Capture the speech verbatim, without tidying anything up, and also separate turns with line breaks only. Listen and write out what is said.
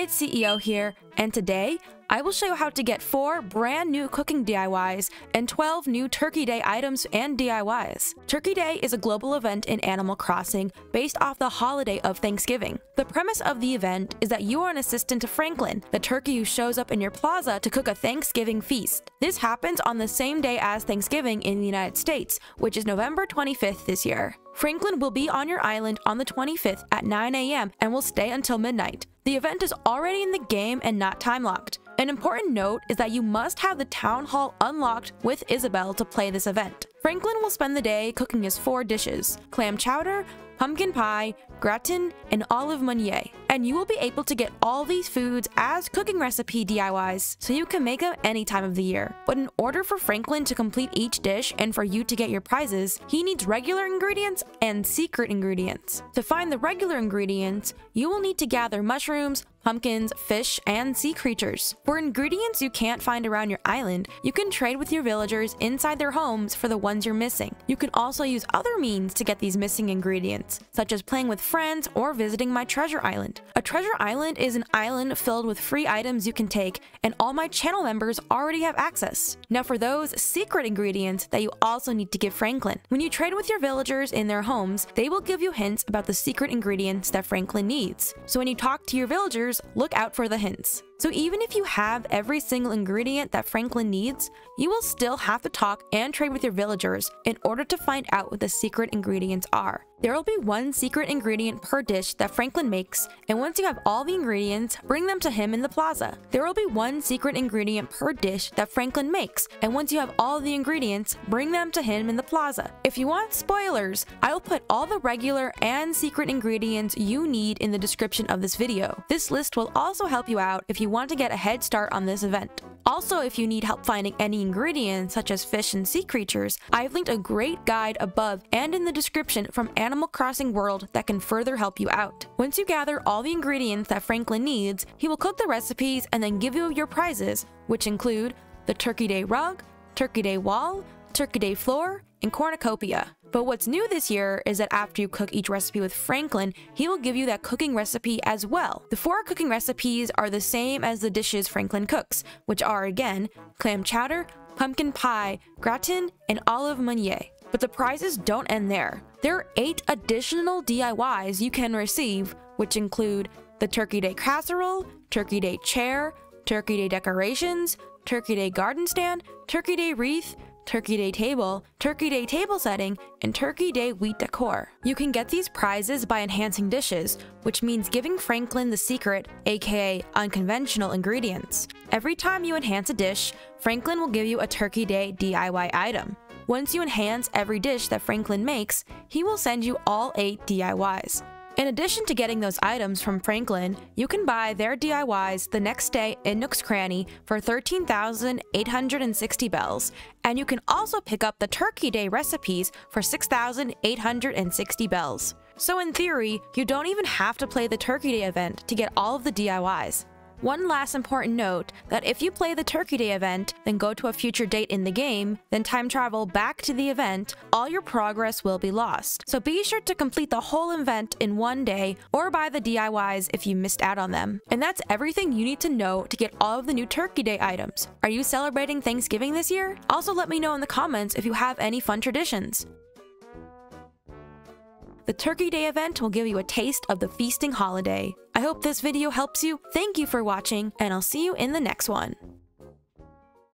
it's C E O here, and today I will show you how to get four brand new cooking D I Ys and twelve new Turkey Day items and D I Ys. Turkey Day is a global event in Animal Crossing based off the holiday of Thanksgiving. The premise of the event is that you are an assistant to Franklin, the turkey who shows up in your plaza to cook a Thanksgiving feast. This happens on the same day as Thanksgiving in the United States, which is November twenty-fifth this year. Franklin will be on your island on the twenty-fifth at nine A M and will stay until midnight. The event is already in the game and not time-locked. An important note is that you must have the town hall unlocked with Isabelle to play this event. Franklin will spend the day cooking his four dishes: clam chowder, pumpkin pie, gratin, and olive meunier. And you will be able to get all these foods as cooking recipe D I Ys, so you can make them any time of the year. But in order for Franklin to complete each dish and for you to get your prizes, he needs regular ingredients and secret ingredients. To find the regular ingredients, you will need to gather mushrooms, pumpkins, fish, and sea creatures. For ingredients you can't find around your island, you can trade with your villagers inside their homes for the ones you're missing. You can also use other means to get these missing ingredients, such as playing with friends or visiting my treasure island. A treasure island is an island filled with free items you can take, and all my channel members already have access. Now for those secret ingredients that you also need to give Franklin. When you trade with your villagers in their homes, they will give you hints about the secret ingredients that Franklin needs. So when you talk to your villagers, look out for the hints. So even if you have every single ingredient that Franklin needs, you will still have to talk and trade with your villagers in order to find out what the secret ingredients are. There will be one secret ingredient per dish that Franklin makes, and once you have all the ingredients, bring them to him in the plaza. There will be one secret ingredient per dish that Franklin makes, and once you have all the ingredients, bring them to him in the plaza. If you want spoilers, I will put all the regular and secret ingredients you need in the description of this video. This list will also help you out if you want to get a head start on this event. Also, if you need help finding any ingredients such as fish and sea creatures, I've linked a great guide above and in the description from Animal Crossing World that can further help you out. Once you gather all the ingredients that Franklin needs, he will cook the recipes and then give you your prizes, which include the Turkey Day rug, Turkey Day wall, Turkey Day floor, and cornucopia. But what's new this year is that after you cook each recipe with Franklin, he will give you that cooking recipe as well. The four cooking recipes are the same as the dishes Franklin cooks, which are again, clam chowder, pumpkin pie, gratin, and olive meunier. But the prizes don't end there. There are eight additional D I Ys you can receive, which include the Turkey Day casserole, Turkey Day chair, Turkey Day decorations, Turkey Day garden stand, Turkey Day wreath, Turkey Day table, Turkey Day table setting, and Turkey Day wheat decor. You can get these prizes by enhancing dishes, which means giving Franklin the secret, aka unconventional ingredients. Every time you enhance a dish, Franklin will give you a Turkey Day D I Y item. Once you enhance every dish that Franklin makes, he will send you all eight D I Ys. In addition to getting those items from Franklin, you can buy their D I Ys the next day in Nook's Cranny for thirteen thousand eight hundred sixty bells, and you can also pick up the Turkey Day recipes for six thousand eight hundred sixty bells. So in theory, you don't even have to play the Turkey Day event to get all of the D I Ys. One last important note, that if you play the Turkey Day event, then go to a future date in the game, then time travel back to the event, all your progress will be lost. So be sure to complete the whole event in one day, or buy the D I Ys if you missed out on them. And that's everything you need to know to get all of the new Turkey Day items. Are you celebrating Thanksgiving this year? Also let me know in the comments if you have any fun traditions. The Turkey Day event will give you a taste of the feasting holiday. I hope this video helps you. Thank you for watching, and I'll see you in the next one.